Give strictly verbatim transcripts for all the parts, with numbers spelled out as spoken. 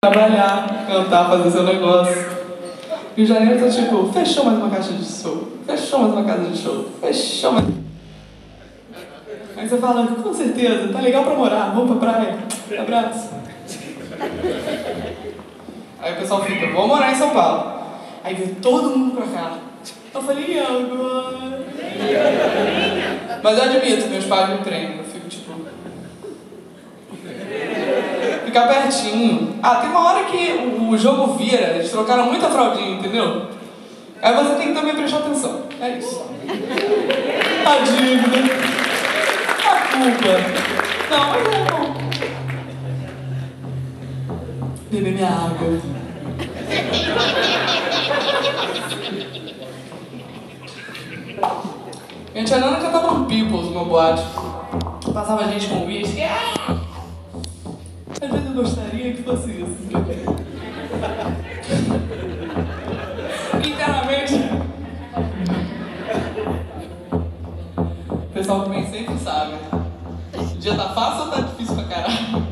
Trabalhar, cantar, fazer seu negócio. E o janeiro tá tipo, fechou mais uma caixa de show, fechou mais uma casa de show, fechou mais... Aí você fala, com certeza, tá legal pra morar, vamos pra praia, abraço. Aí o pessoal fica, vou morar em São Paulo. Aí vem todo mundo pra cá. Eu falei, e agora? Mas eu admito, meus pais me prendem, eu fico tipo... Ficar pertinho. Ah, tem uma hora que o, o jogo vira, eles trocaram muita fraldinha, entendeu? Aí você tem que também prestar atenção. É isso. A dívida. A culpa. Não, mas é bom. Beber minha água. Minha tia Nana cantava no Peoples, no meu boate. Passava gente com uísque. Às vezes eu gostaria que fosse isso. Internamente. O pessoal também sempre sabe. O dia tá fácil ou tá difícil pra caralho?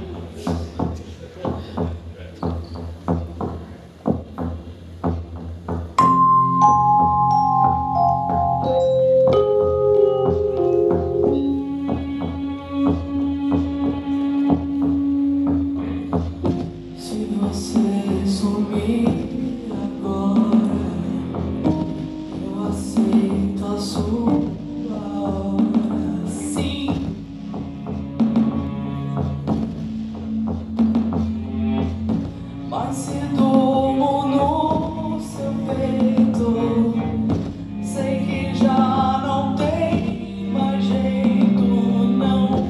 Mas se durmo no seu peito, sei que já não tem mais jeito, não.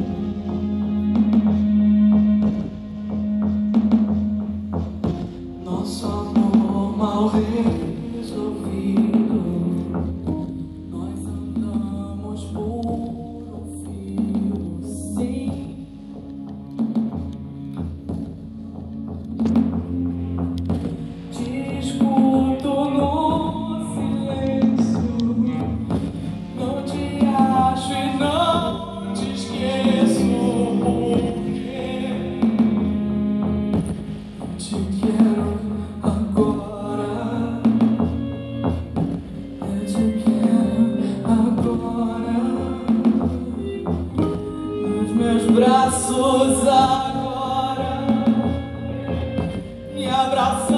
Nosso amor mal resolvido, nós andamos por um fio, sim. Meus braços agora me abraçam.